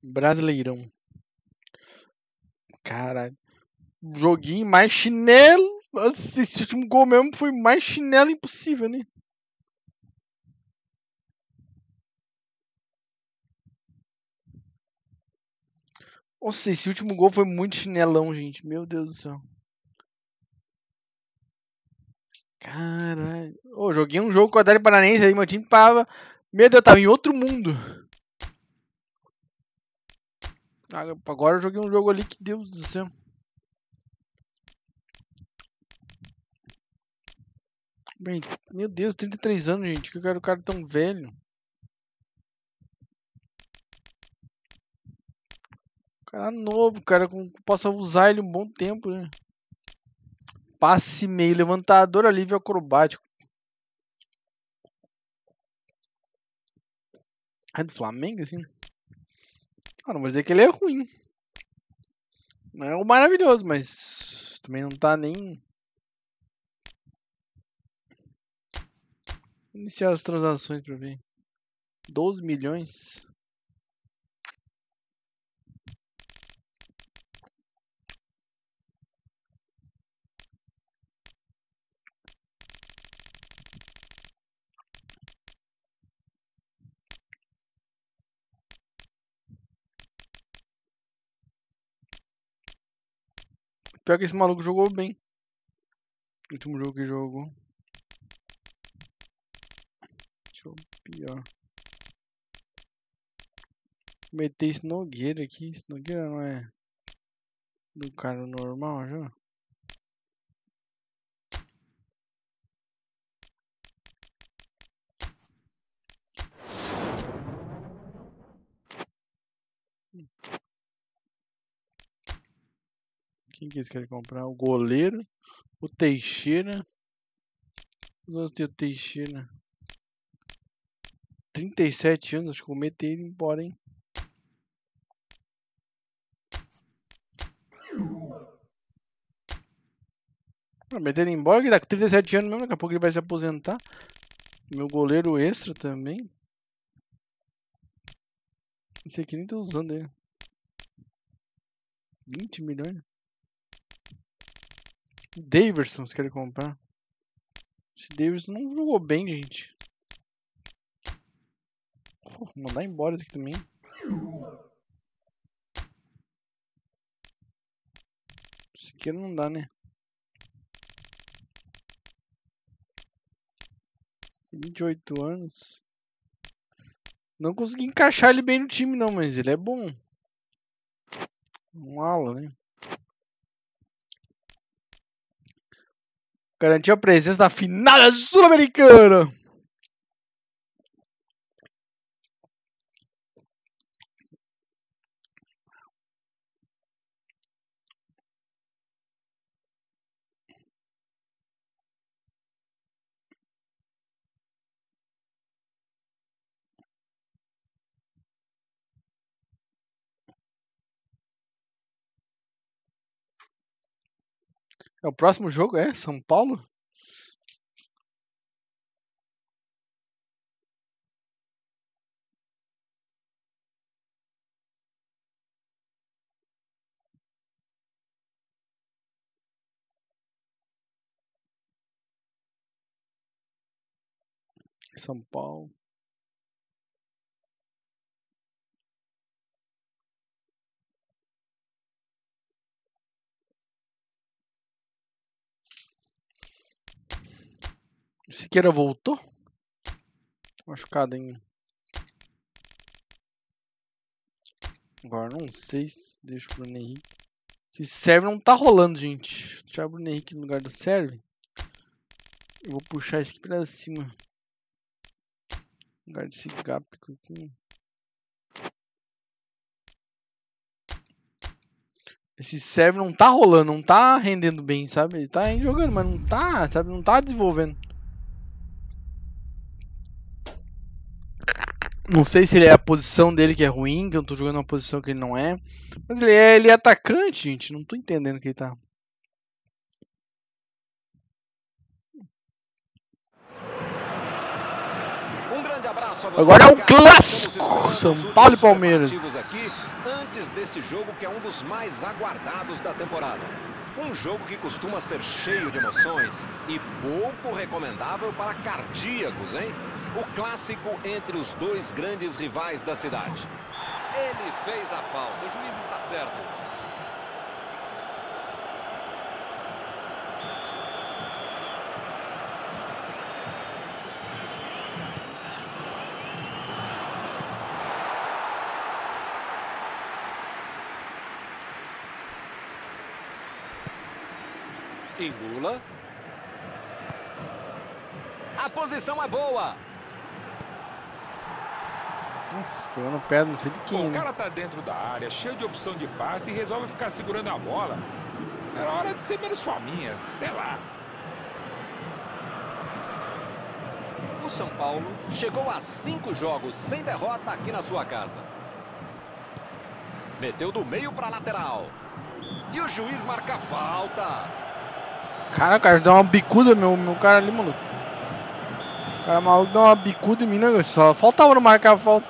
Brasileirão. Caralho. Joguinho mais chinelo. Nossa, esse último gol mesmo foi mais chinelo impossível, né? Nossa, esse último gol foi muito chinelão, gente. Meu Deus do céu. Caralho. Ô, joguei um jogo com o Atlético Paranaense aí, meu time tava... Meu Deus, tava em outro mundo. Agora eu joguei um jogo ali que Deus do céu. Bem, meu Deus, 33 anos, gente. Que eu quero o cara tão velho. Cara novo, cara. Possa usar ele um bom tempo, né? Passe meio, levantador, alívio acrobático. É do Flamengo, assim? Ah, não vou dizer que ele é ruim. Não é o maravilhoso, mas também não tá nem... Iniciar as transações pra ver. 12 milhões. Pior que esse maluco jogou bem. O último jogo que jogou. Deixa eu pior. Vou meter esse Nogueira aqui. Esse Nogueira não é do cara normal já? Quem que eles querem comprar? O goleiro. O Teixeira. Gostei do Teixeira. 37 anos, acho que vou meter ele embora, hein? Vou meter ele embora, que dá com 37 anos mesmo, daqui a pouco ele vai se aposentar. Meu goleiro extra também. Esse aqui nem tô usando ele. 20 milhões. Daverson, você quer comprar? Esse Daverson não jogou bem, gente. Vou mandar embora esse aqui também. Esse aqui não dá, né? 28 anos. Não consegui encaixar ele bem no time, não, mas ele é bom. Um ala, né? Garantiu a presença na final sul-americana. O próximo jogo é São Paulo? São Paulo. Siqueira voltou? Machucado ainda. Agora não sei se deixa o Bruno Henrique. Esse serve não tá rolando, gente. Vou tirar o Bruno Henrique no lugar do serve. Eu vou puxar esse aqui pra cima. No lugar desse Gápico aqui. Esse serve não tá rolando, não tá rendendo bem, sabe? Ele tá jogando, mas não tá, sabe? Não tá desenvolvendo. Não sei se ele é a posição dele que é ruim, que eu tô jogando uma posição que ele não é. Mas ele é atacante, gente. Não tô entendendo que ele tá. grande abraço a você. Agora é um clássico, São Paulo e Palmeiras. Aqui, antes deste jogo que é um dos mais aguardados da temporada. Um jogo que costuma ser cheio de emoções e pouco recomendável para cardíacos, hein? O clássico entre os dois grandes rivais da cidade. Ele fez a falta, o juiz está certo. Engula. A posição é boa. Nossa, pegando pé, não sei de quem. O cara tá dentro da área, cheio de opção de passe e resolve ficar segurando a bola. Era hora de ser menos fominha, sei lá. O São Paulo chegou a 5 jogos sem derrota aqui na sua casa. Meteu do meio para lateral. E o juiz marca falta. Cara, o cara deu uma bicuda, meu cara ali, mano. O cara maluco deu uma bicuda em mim, né? Só faltava não marcar a falta.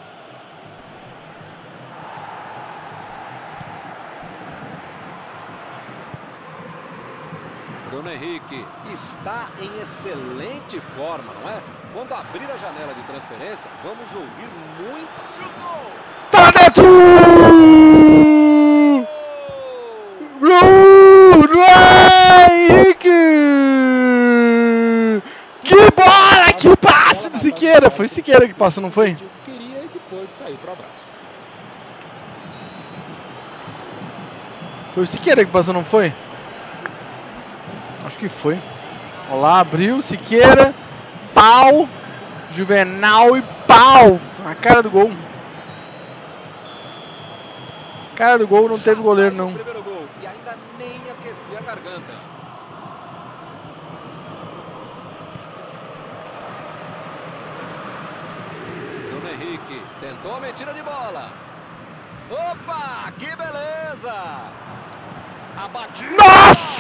Bruno Henrique está em excelente forma, não é? Quando abrir a janela de transferência, vamos ouvir muito. Chutou! Tá dentro! Bruno Henrique! Que bola! Que passe do Siqueira! Foi o Siqueira que passou, não foi? Queria e depois saiu pro abraço. Foi o Siqueira que passou, não foi? Acho que foi. Olha lá, abriu, Siqueira, pau, Juvenal e pau. A cara do gol. Cara do gol, não teve goleiro, não. Primeiro gol e ainda nem aquecia a garganta. Bruno Henrique tentou a metida de bola. Opa, que beleza! A batida. Nossa!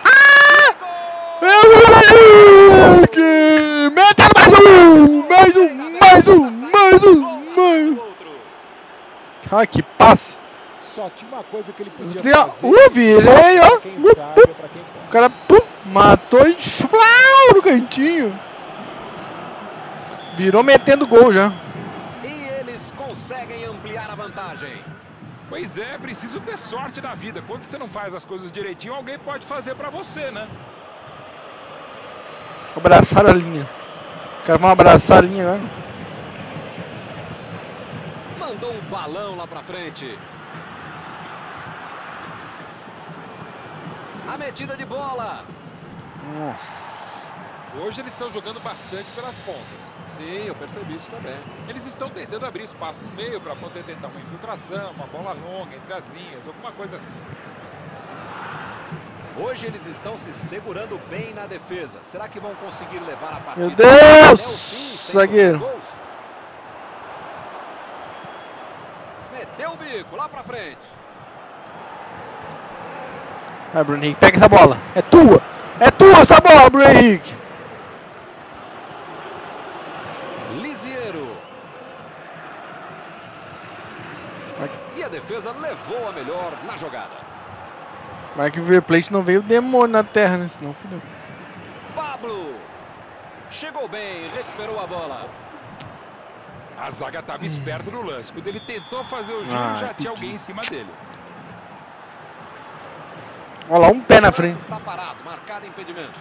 Henrique! Metendo mais um! Ah, que passe! Só tinha uma coisa que ele podia fazer. Virei, ó! Quem sabe é pra quem pode. O cara matou e chuplau no cantinho. Virou metendo gol já. E eles conseguem ampliar a vantagem. Pois é, preciso ter sorte na vida. Quando você não faz as coisas direitinho, alguém pode fazer pra você, né? Abraçar a linha. Quero abraçar a linha agora. Mandou um balão lá pra frente. A metida de bola. Nossa. Hoje eles estão jogando bastante pelas pontas. Sim, eu percebi isso também. Eles estão tentando abrir espaço no meio para poder tentar uma infiltração, uma bola longa entre as linhas, alguma coisa assim. Hoje eles estão se segurando bem na defesa. Será que vão conseguir levar a partida Meu Deus! até o fim, Zagueiro. gols? Meteu o bico lá pra frente. Vai, Bruno Henrique, pega essa bola. É tua! É tua essa bola, Bruno Henrique! Lisieiro. E a defesa levou a melhor na jogada. Mas que o River Plate não veio demônio na terra, né? Senão fudeu. Pablo. Chegou bem, recuperou a bola. A zaga estava esperta no lance. Quando ele tentou fazer o giro, já tinha alguém em cima dele. Olha lá, um pé na O lance frente. está parado, marcado impedimento.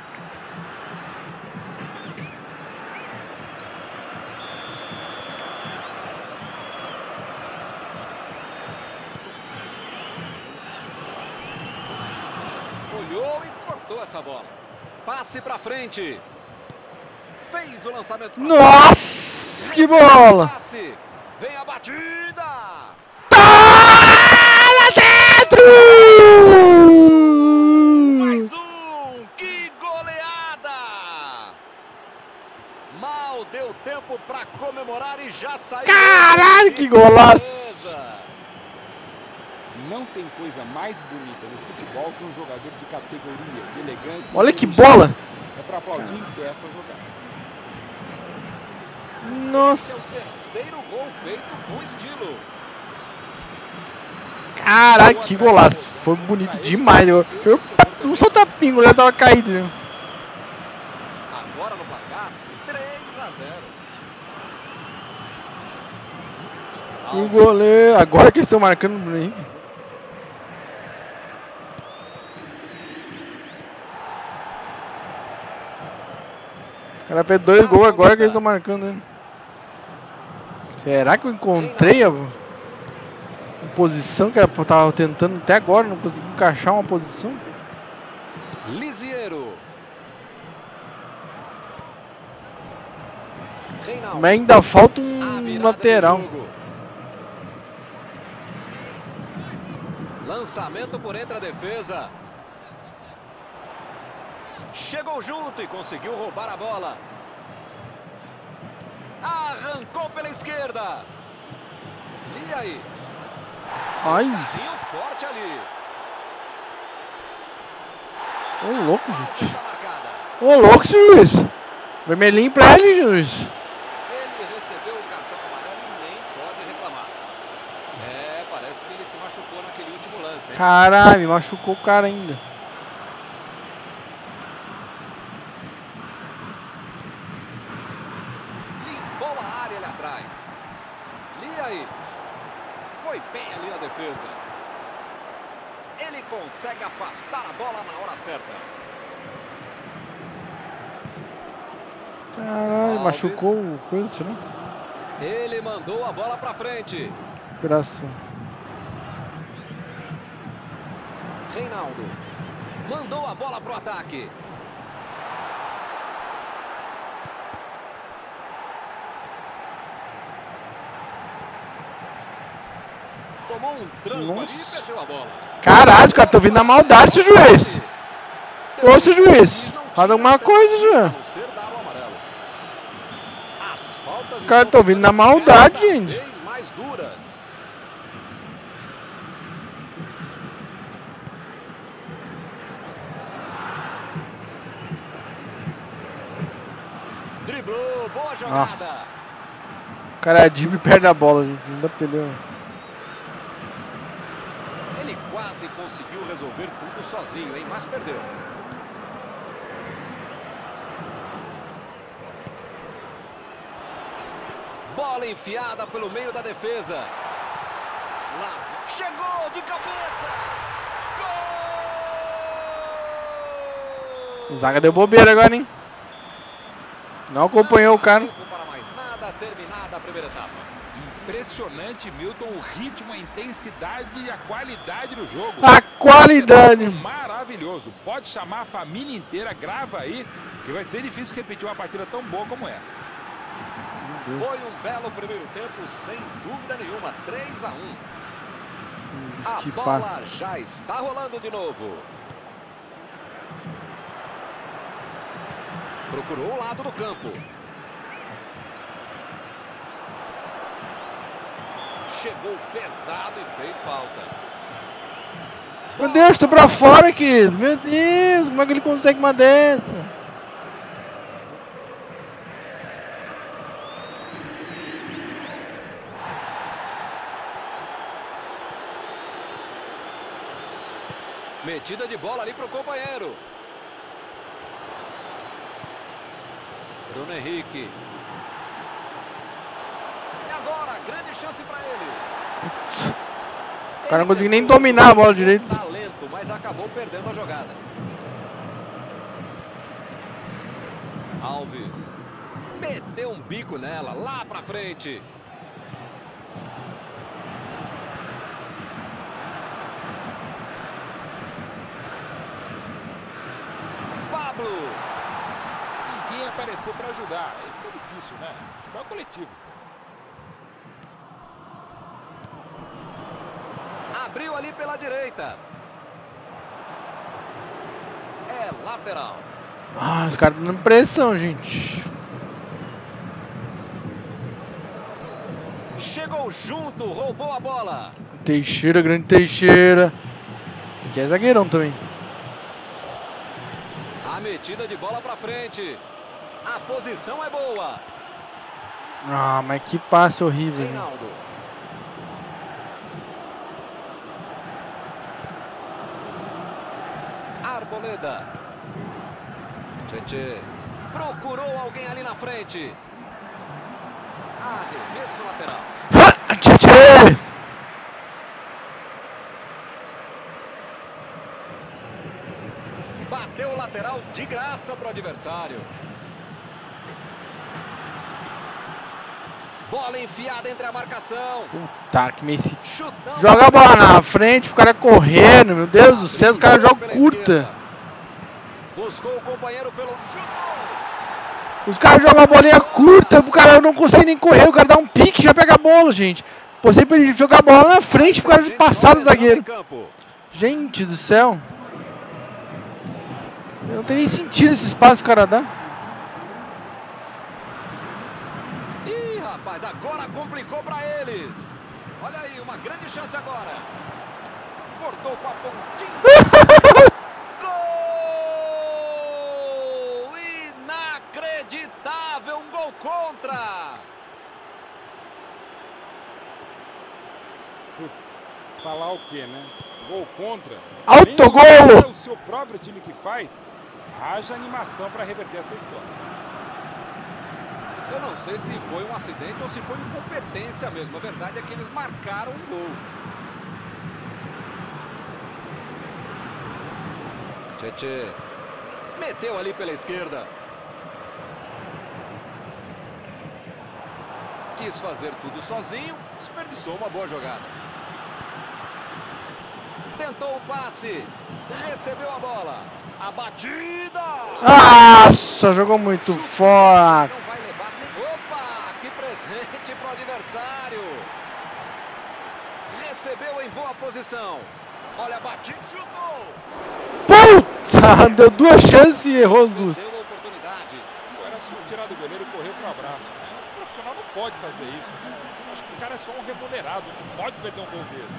Olhou e cortou essa bola. Passe pra frente. Fez o lançamento. Nossa! Que bola! Passe. Vem a batida. Tá lá dentro! Mais um. Que goleada. Mal deu tempo pra comemorar e já saiu. Caralho, que golaço! Não tem coisa mais bonita no futebol que um jogador de categoria, de elegância. Olha que bola! É pra aplaudir em pé essa jogada. Esse é o Nossa. terceiro gol feito com estilo. Caraca, que golaço. Foi bonito demais. Foi um só tapinho, o goleiro tava caído. Né? Agora no placar, 3-0. O goleiro. Agora que eles estão marcando o Bruno Henrique. O cara fez 2 gols agora que eles estão marcando. Né? Será que eu encontrei a posição que eu tava tentando até agora? Não consegui encaixar uma posição. Lisiero. Reinaldo. Mas ainda falta A um virada lateral. do jogo. Lançamento por entre a defesa. Chegou junto e conseguiu roubar a bola. Arrancou pela esquerda. E aí? Ai, Carrinho forte ali. ô louco, Falta gente. está marcada. Ô louco, juiz. Vermelhinho pra ele, juiz. Ele recebeu o cartão amarelo e nem pode reclamar. Parece que ele se machucou naquele último lance, hein? Caralho, machucou o cara ainda. Limpou a área ali atrás. E aí? Foi bem ali na defesa. Ele consegue afastar a bola na hora certa. Caralho, Alves. machucou o coisa, será? Ele mandou a bola pra frente. Operação. Reinaldo mandou a bola pro ataque. Tomou um tranco ali e Nossa. perdeu a bola. Caralho, os caras estão vindo na maldade, seu juiz. Ô, seu juiz. Faz alguma coisa, Jean. Os caras tão vindo na maldade, gente. Mais duras. Driblou, boa jogada. Nossa. O cara é drible e perde a bola, gente. Não dá pra entender. Ele quase conseguiu resolver tudo sozinho, hein? Mas perdeu. Bola enfiada pelo meio da defesa. Lá. Chegou de cabeça. Gol! Zaga deu bobeira agora, hein? Não acompanhou o cara. Tempo para mais nada, terminada a primeira etapa. Impressionante, Milton, o ritmo, a intensidade e a qualidade do jogo. A qualidade. Maravilhoso. Pode chamar a família inteira, grava aí, que vai ser difícil repetir uma partida tão boa como essa. Foi um belo primeiro tempo, sem dúvida nenhuma. 3-1. A Que bola passa. já está rolando de novo. Procurou o lado do campo. Chegou pesado e fez falta. Meu Deus, tô pra fora, querido. Meu Deus, como é que ele consegue uma dessa? Metida de bola ali pro companheiro. Bruno Henrique. E agora, grande chance para ele. O cara não conseguiu nem dominar a bola direito. Talento, mas acabou perdendo a jogada. Alves. Meteu um bico nela, lá pra frente. Pablo. Ninguém apareceu para ajudar. Aí fica difícil, né? Futebol é coletivo. Abriu ali pela direita. É lateral. Ah, os caras estão dando pressão, gente. Chegou junto, roubou a bola. Teixeira, grande Teixeira. Esse aqui é zagueirão também. A metida de bola pra frente. A posição é boa. Ah, mas que passe horrível. Reinaldo. Arboleda. Tchê. Procurou alguém ali na frente. Arremesso lateral. Tchê! Bateu o lateral de graça para o adversário. Bola enfiada entre a marcação. Puta que Messi. Chutão. Joga a bola na frente, o cara correndo. Meu Deus do céu, os caras jogam curta. Esquerda. Buscou o companheiro pelo chutão. Os caras jogam a bolinha curta, o cara não consegue nem correr, o cara dá um pique e já pega a bola, gente. Pô, sempre ele jogar a bola na frente pro cara passar do zagueiro. Gente do céu. Não tem nem sentido esse espaço que o cara dá. Ih, rapaz, agora complicou pra eles. Olha aí, uma grande chance agora. Cortou com a pontinha. Gol! Inacreditável, um gol contra. Putz, falar o quê, né? Gol contra. Autogol! Nem o seu próprio time que faz. Haja animação para reverter essa história. Eu não sei se foi um acidente ou se foi incompetência mesmo. A verdade é que eles marcaram um gol. Tchê. Meteu ali pela esquerda. Quis fazer tudo sozinho, desperdiçou uma boa jogada. Tentou o passe, recebeu a bola. A batida! Nossa, jogou muito forte. Não vai levar nem... Opa, que presente pro adversário. Recebeu em boa posição. Olha a batida, chutou. Puta, deu duas chances e errou as duas. Deu a oportunidade. Era só tirar do goleiro e correr pro abraço. O profissional não pode fazer isso. Eu acho que o cara é só um remunerado. Não pode perder um gol desse.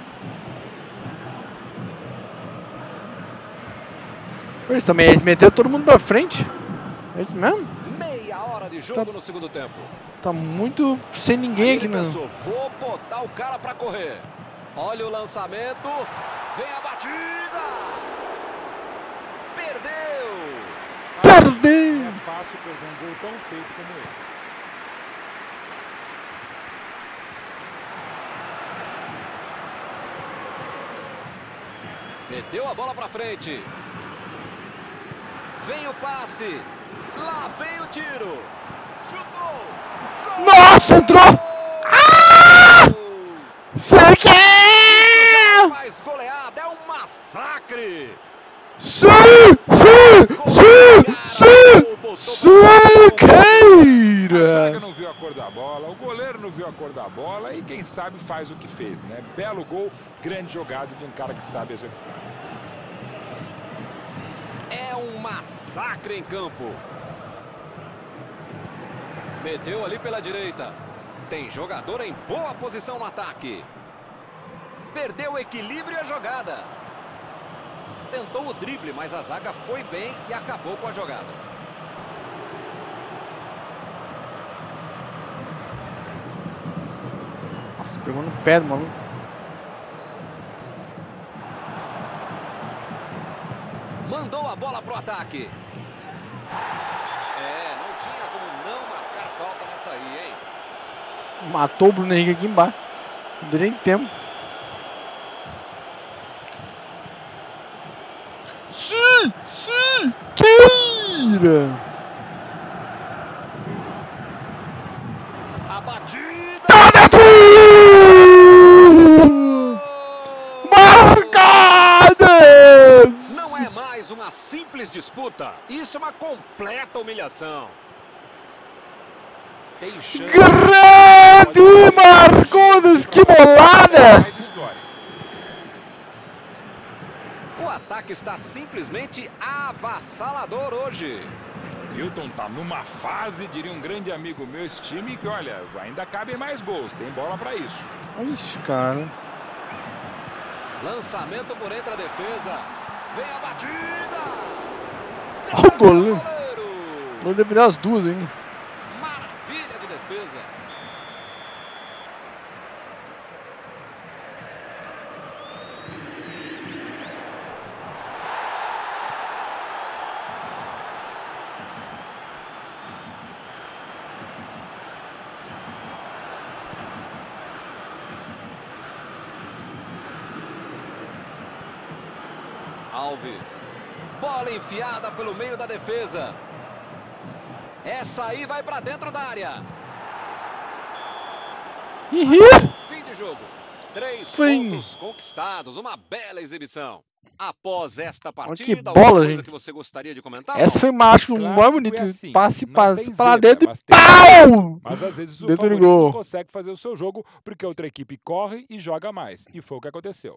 Pois também, eles meteram todo mundo pra frente. É isso mesmo? Meia hora de jogo no segundo tempo. Tá muito sem ninguém aqui, Ele não. pensou, vou botar o cara pra correr. Olha o lançamento. Vem a batida. Perdeu. Perdeu! É fácil perder um gol tão feito como esse. Meteu a bola pra frente. Vem o passe. Lá vem o tiro. Chutou. Gol! Nossa, entrou! Ah! Sei que é! Mais goleada, é um massacre. Sim! A zaga não viu a cor da bola, o goleiro não viu a cor da bola e quem sabe faz o que fez, né? Belo gol, grande jogada de um cara que sabe executar. É um massacre em campo. Meteu ali pela direita. Tem jogador em boa posição no ataque. Perdeu o equilíbrio e a jogada. Tentou o drible, mas a zaga foi bem e acabou com a jogada. Nossa, pegou no pé do maluco. Mandou a bola pro ataque. É, não tinha como não marcar falta nessa aí, hein? Matou o Bruno Henrique aqui embaixo. Não deu nem tempo. Sim! Queira! A batida! Tá dentro! Marcadas! Não é mais uma simples disputa. Isso é uma completa humilhação. Tem chance. Grande Marcondes, que bolada! Mais história. O ataque está simplesmente avassalador hoje. Hilton tá numa fase, diria um grande amigo meu, esse time, que olha, ainda cabem mais gols, tem bola pra isso. Ixi, cara. Lançamento por entre a defesa. Vem a batida. Olha o goleiro. Vou defender as duas ainda. Maravilha de defesa. defesa. Alves. Bola enfiada pelo meio da defesa. Essa aí vai pra dentro da área. Fim de jogo. 3 pontos conquistados. Uma bela exibição. Após esta partida, que bola, gente. Que você gostaria de comentar? Essa foi macho, um gol bonito. É assim, passe para zebra, dentro e tem pau! Mas às vezes o dentro do favorito gol. não consegue fazer o seu jogo porque a outra equipe corre e joga mais. E foi o que aconteceu.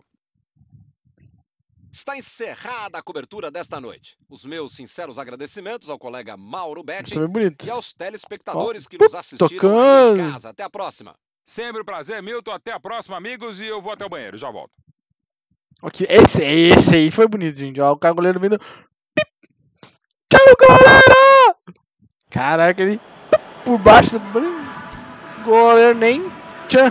Está encerrada a cobertura desta noite. Os meus sinceros agradecimentos ao colega Mauro Betti e aos telespectadores que nos assistiram aí em casa. Até a próxima. Sempre um prazer, Milton. Até a próxima, amigos. E eu vou até o banheiro. Já volto. Ok, esse aí foi bonito, gente. Ó, o cara goleiro vindo. Tchau, galera! Caraca, ele por baixo do goleiro nem tchan.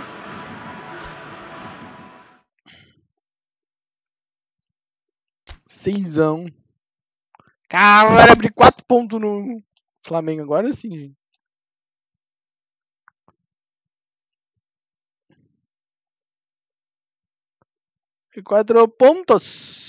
Seisão. Cara, vai abrir 4 pontos no Flamengo agora sim, gente. 4 pontos.